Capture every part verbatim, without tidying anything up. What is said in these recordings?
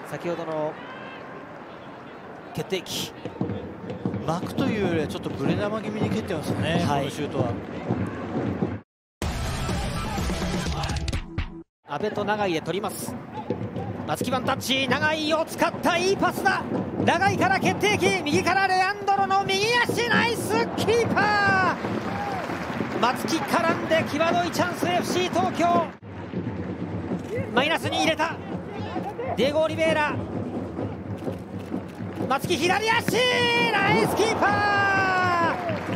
先ほどの決定機、 巻くというよりはちょっとブレ球気味に蹴ってますよね、 はい、 このシュートは。 阿部と永井で取ります。松木ワンタッチ、永井を使ったいいパスだ。永井から決定機、右からレアンドロの右足、ナイスキーパー。松木絡んで際どいチャンス、 エフシー 東京。マイナスに入れたディエゴ・オリベイラ。松木左足、ナイスキーパー。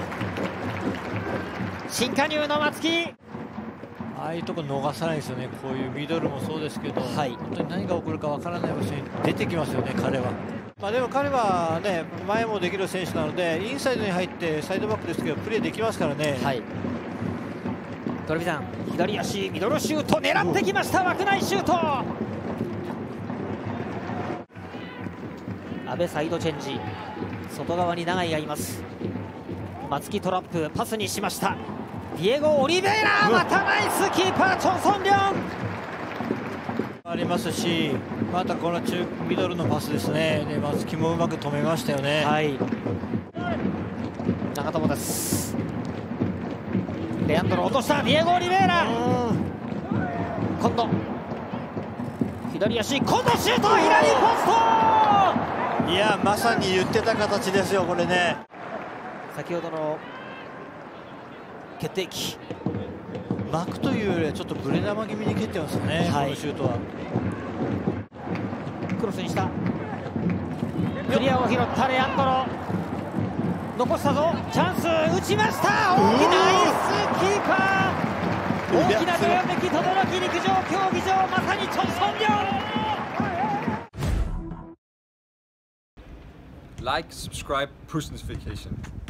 新加入の松木、 ああいうとこ逃さないですよね。こういうミドルもそうですけど、はい、本当に何が起こるかわからない場所に出てきますよね、彼は。まあでも彼はね、前もできる選手なので、インサイドに入ってサイドバックですけどプレーできますからね。 はい、トレビザン左足ミドルシュート狙ってきました。枠内シュート。阿部サイドチェンジ、外側に永井がいます。松木トラップパスにしました。ディエゴ・オリベイラ、またナイスキーパー、チョン・ソンリョンありますし、またこの中ミドルのパスですね。で松木もうまく止めましたよね。 はい、長友です。レアンドロ落とした。ディエゴ・オリベイラ、今度左足、今度シュート、左ポスト。 いや、まさに言ってた形ですよ、これね。 先ほどの決定機、 巻くというよりはちょっとブレ球気味に蹴ってますよね、はい、このシュートは。 クロスにした、クリアを拾ったレアンドロ、残したぞ、チャンス、打ちました。大きなナイスキーパー。大きなどよめき、轟陸上競技場、まさにチョン・ソンリョン。 Like, subscribe, push notification.